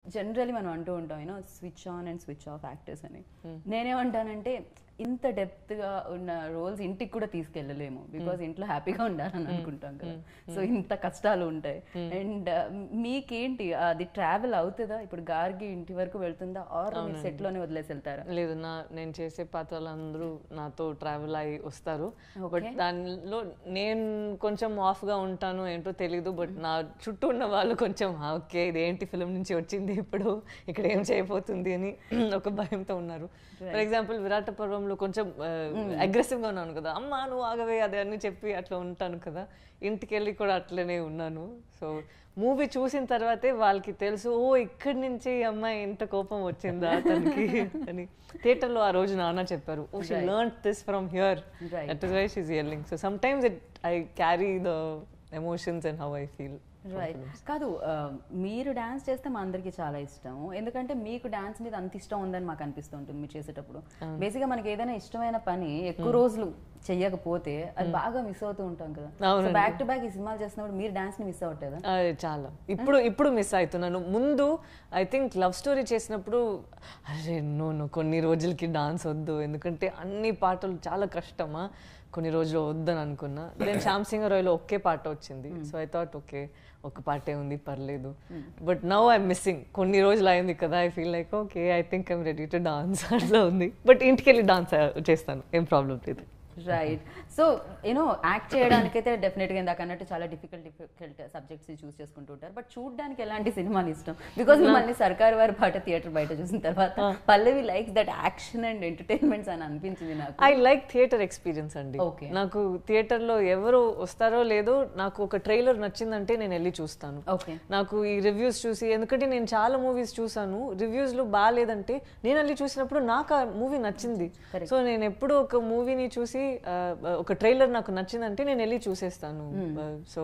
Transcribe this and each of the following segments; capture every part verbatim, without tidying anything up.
Generally మనం అంటూ ఉంటాం you know switch on and switch off actors అని. నేనేమంటానంటే ఇంత డెప్త్గా ఉన్న రోల్స్ ఇంటికి కూడా తీసుకెళ్ళలేము, బికాజ్ ఇంట్లో హ్యాపీగా ఉండాలని అనుకుంటాం కదా. సో ఇంత కష్టాలు ఉంటాయి. అండ్ మీకేంటి అది ట్రావెల్ అవుతుందా? ఇప్పుడు గార్గి ఇంటి వరకు వెళ్తుందా, ఆర్ మీరు సెట్లోనే వదిలేసి వెళ్తారా? లేదు, నా నేను చేసే పాత్రలందరూ నాతో ట్రావెల్ అయ్యి వస్తారు. బట్ దానిలో నేను కొంచెం ఆఫ్గా ఉంటాను ఏంటో తెలీదు. బట్ నా చుట్టూ ఉన్న వాళ్ళు కొంచెం ఓకే ఇదేంటి ఫిలిం నుంచి వచ్చింది ఇప్పుడు ఇక్కడ ఏం చేయబోతుంది అని ఒక భయంతో ఉన్నారు. ఫర్ ఎగ్జాంపుల్ విరాట పర్వంలో కొంచెం అగ్రెసివ్గా ఉన్నాను కదా, అమ్మా నువ్వు ఆగవే అదే అని చెప్పి అట్లా ఉంటాను కదా. ఇంటికి వెళ్ళి కూడా అట్లనే ఉన్నాను. సో మూవీ చూసిన తర్వాతే వాళ్ళకి తెలుసు, ఓ ఇక్కడి నుంచి అమ్మాయి ఇంత కోపం వచ్చిందా తనకి అని. థియేటర్లో ఆ రోజు నాన్న చెప్పారు, oh she learn this from here, that is why she is yelling. So sometimes it I carry the emotions and how I feel. Right. కాదు, మీరు డాన్స్ చేస్తే మా అందరికి చాలా ఇష్టం, ఎందుకంటే మీకు డాన్స్ మీద అంత ఇష్టం ఉందని మాకు అనిపిస్తూ ఉంటుంది మీరు చేసేటప్పుడు. బేసిక్గా మనకి ఏదైనా ఇష్టమైన పని ఎక్కువ రోజులు చెయ్యకపోతే అది బాగా మిస్ అవుతూ ఉంటాం కదా. బ్యాక్ టు బ్యాక్ ఈ సినిమాలు చేస్తున్నప్పుడు మీరు డాన్స్ ని మిస్ అవ్వట్లేదా? చాలా, ఇప్పుడు ఇప్పుడు మిస్ అవుతున్నాను. ముందు ఐ థింక్ లవ్ స్టోరీ చేసినప్పుడు అరే నో నో కొన్ని రోజులకి డాన్స్ వద్దు, ఎందుకంటే అన్ని పాటలు చాలా కష్టమా, కొన్ని రోజులు వద్దని అనుకున్నా. దెన్ శ్యామ్ సింగ్ రాయ్లో ఒకే పాట వచ్చింది. సో ఐ థాట్ ఓకే ఒక పాటే ఉంది పర్లేదు. బట్ నౌ ఐఎమ్ మిస్సింగ్, కొన్ని రోజులు అయింది కదా, I feel like okay I think I'm ready to dance అట్లా ఉంది. బట్ ఇంటికి వెళ్ళి డాన్స్ చేస్తాను, ఏం ప్రాబ్లం లేదు. రైట్. సో యూనో యాక్ట్ చేయడానికైతే డెఫినెట్గా ఇందాక అన్నట్టు చాలా డిఫికల్ట్ డిఫికల్ట్ సబ్జెక్ట్స్ చూస్ చేసుకుంటూ ఉంటారు. బట్ చూడడానికి ఎలాంటి సినిమాలు ఇష్టం? బికాస్ మిమ్మల్ని సర్కార్ వారి పాట థియేటర్ బయట చూసిన తర్వాత Pallavi likes that action and entertainments అని అనిపించింది నాకు. ఐ లైక్ థియేటర్ ఎక్స్పీరియన్స్ అండి. ఓకే, నాకు థియేటర్లో ఎవరు వస్తారో లేదో నాకు ఒక ట్రైలర్ నచ్చిందంటే నేను వెళ్ళి చూస్తాను. ఓకే, నాకు ఈ రివ్యూస్ చూసి, ఎందుకంటే నేను చాలా మూవీస్ చూసాను, రివ్యూస్లో బాగాలేదంటే నేను వెళ్ళి చూసినప్పుడు నాకు ఆ మూవీ నచ్చింది. సో నేను ఎప్పుడు ఒక మూవీని చూసి ఒక ట్రైలర్ నాకు నచ్చిందంటే నేను వెళ్ళి చూసేస్తాను. So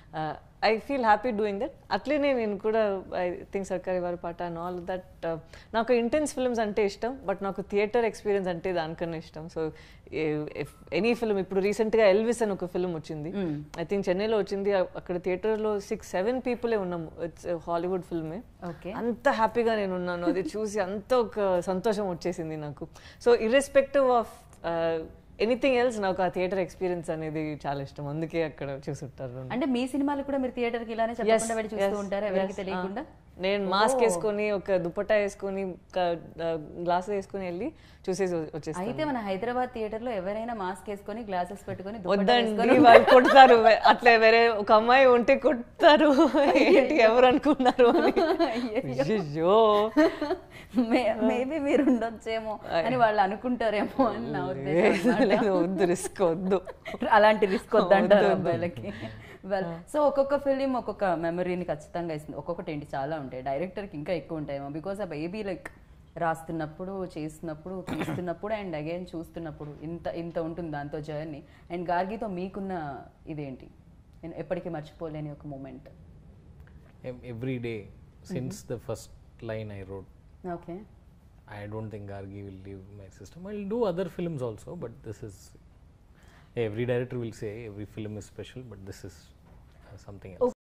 I feel happy doing that. అట్లనే నేను కూడా I think Sarkaru Vaari Paata and all that. నాకు ఇంటెన్స్ ఫిల్మ్స్ అంటే ఇష్టం, బట్ నాకు థియేటర్ ఎక్స్పీరియన్స్ అంటే దానికన్నా ఇష్టం. సో ఎనీ ఫిల్మ్, ఇప్పుడు రీసెంట్గా ఎల్విస్ అని ఒక ఫిల్మ్ వచ్చింది, ఐ థింక్ చెన్నైలో వచ్చింది. అక్కడ థియేటర్లో సిక్స్ సెవెన్ పీపులే ఉన్నాము. ఇట్స్ హాలీవుడ్ ఫిల్మే. అంత హ్యాపీగా నేను ఉన్నాను అది చూసి, అంత ఒక సంతోషం వచ్చేసింది నాకు. So irrespective of anything else నాకు ఆ థియేటర్ ఎక్స్పీరియన్స్ అనేది చాలా ఇష్టం, అందుకే అక్కడ చూసుంటారు. అంటే మీ సినిమాలు కూడా మీరు థియేటర్కి ఇలానే చెప్పకుండా వెళ్ళి చూస్తూ ఉంటారు ఎవరికి తెలియకుండా? నేను మాస్క్ వేసుకొని ఒక దుపట్టా వేసుకొని గ్లాసెస్ వేసుకొని వెళ్ళి చూసేసి వచ్చేస్తాను. అయితే మన హైదరాబాద్ థియేటర్ లో ఎవరైనా మాస్క్ వేసుకొని గ్లాసెస్ పెట్టుకొని వద్దండి వాళ్ళు కొడతారు. అట్లా వేరే ఒక అమ్మాయి ఉంటే కొడతారు, ఏంటి ఎవరు అనుకున్నారు అని. మేబీ మీరు ఉండొచ్చేమో అని వాళ్ళు అనుకుంటారేమో అని నా ఉద్దేశం. వద్దు, రిస్క్ వద్దు, అలాంటి రిస్క్ వద్దంటారు అబ్బాయిలకి. వెల్, సో ఒక్కొక్క ఫిలిం ఒక్కొక్క మెమరీని ఖచ్చితంగా ఇస్తుంది. ఒక్కొక్కటి ఏంటి చాలా ఉంటాయి, డైరెక్టర్కి ఇంకా ఎక్కువ ఉంటాయేమో. బికాస్ ఆ బేబీ లైక్ రాస్తున్నప్పుడు, చేస్తున్నప్పుడు, తీస్తున్నప్పుడు అండ్ అగైన్ చూస్తున్నప్పుడు ఇంత ఇంత ఉంటుంది దాంతో జర్నీ. అండ్ గార్గితో మీకున్న ఇదేంటి, నేను ఎప్పటికీ మర్చిపోలేని ఒక moment? Every day since the first line I wrote. Okay, I don't think Gargi will leave my system. I'll do other films also, but this is, every director will say every film is special, but this is uh, something else.